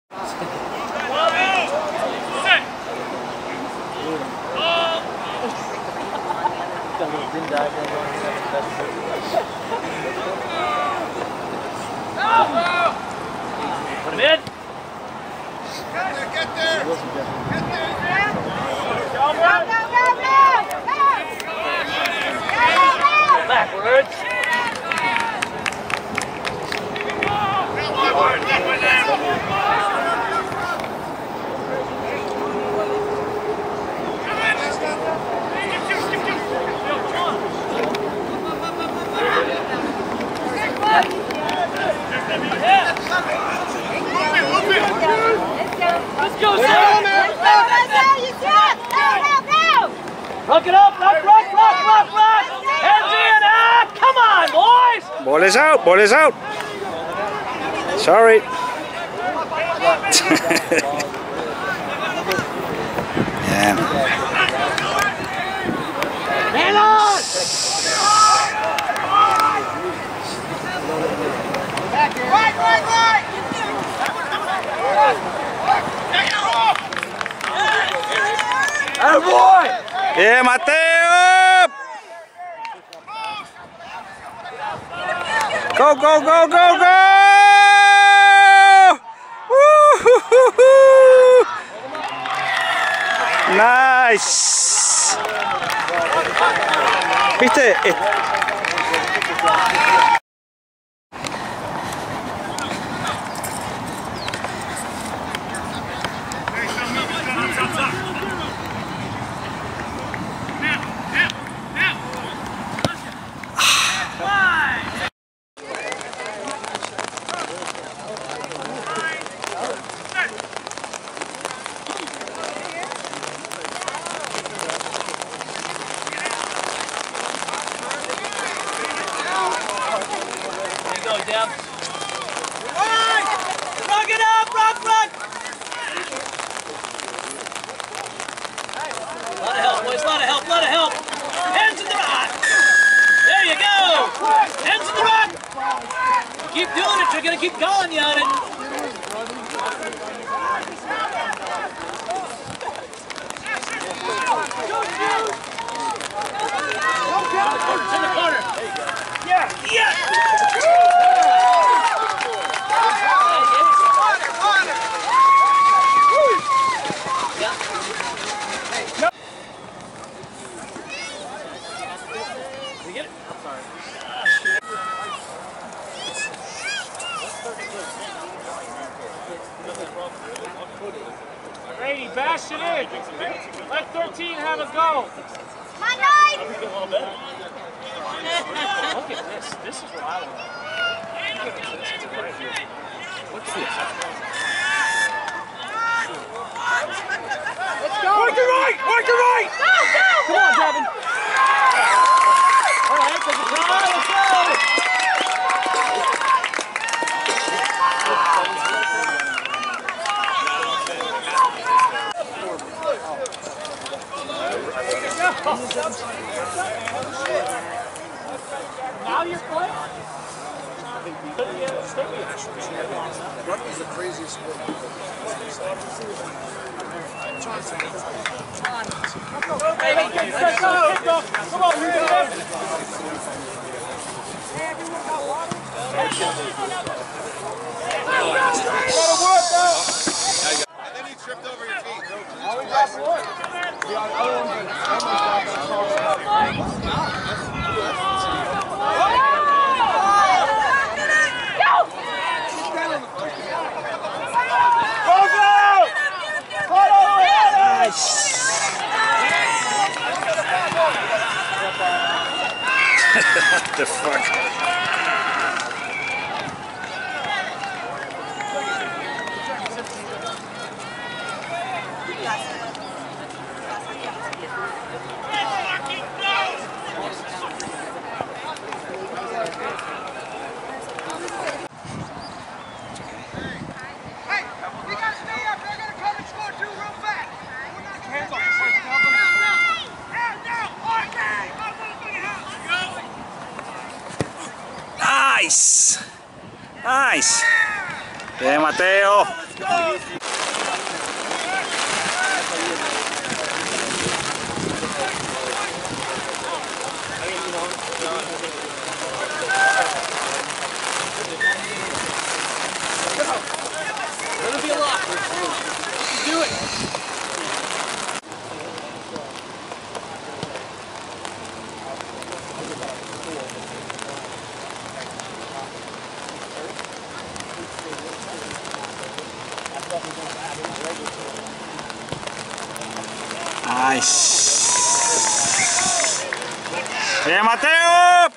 Put him in. Get there! Backwards. Let's go, Sam! Rock it up! Rock! Hands in! Ah! Come on, boys! Ball is out! Ball is out! Sorry. Yeah. Man on! Right! Oh boy! Yeah, Mateo! Go! Woo-hoo-hoo-hoo! Nice! ¿Viste? Rock it up! Rock! Lot of help, boys. Lot of help. Hands in the rock. There you go. Hands in the rock. Keep doing it. You're gonna keep calling you on it. It's in the corner. Yeah. Brady, bash it in. Let 13 have a go. My knife! Look at this. This is what I want. What's this? Let's go! Work it right! Go! Come on, Devin. All right, take it down. Let's go! Now you're playing? Rugby's the craziest sport. Let's go! Come on, we're going to work now! And then you tripped over your feet. Now we got one. The other What the fuck? Nice! Nice! Bien, Mateo! go! Let him be a lock. You do it. Nice. Bien, Mateo.